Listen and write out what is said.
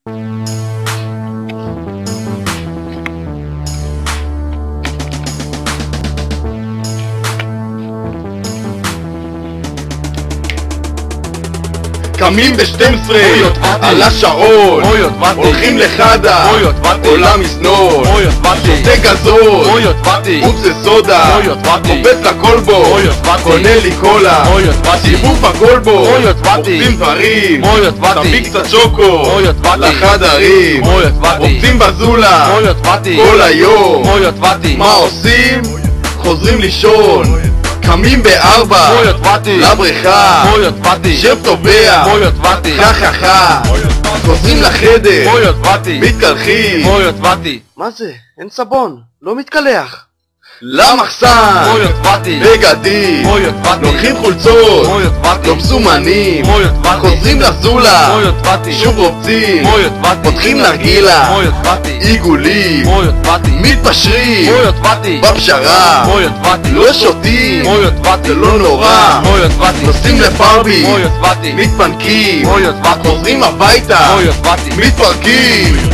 קמים ב-12 על השעון, הולכים לחדה, עולה מזנון, שותה גזון, בובסה סודה, קופץ לקולבו, קונה לי קולה, סיבוב בקולבו, אוכלים דברים, תביא קצת שוקו לחדרים, רוקצים בזולה כל היום. מה עושים? חוזרים לישון, קמים ב4 לבריכה, שב טובע, חככה, חוזרים לחדר, מתקלחים. מה זה? אין סבון, לא מתקלח. למחסן, בגדים, לוקחים חולצות, לא מסומנים, חוזרים לזולה, שוב רובצים, פותחים נרגילה, עיגולים, מתפשרים, בפשרה, לא שותים, זה לא נורא, נוסעים לפארבי, מתפנקים, חוזרים הביתה, מתפרקים.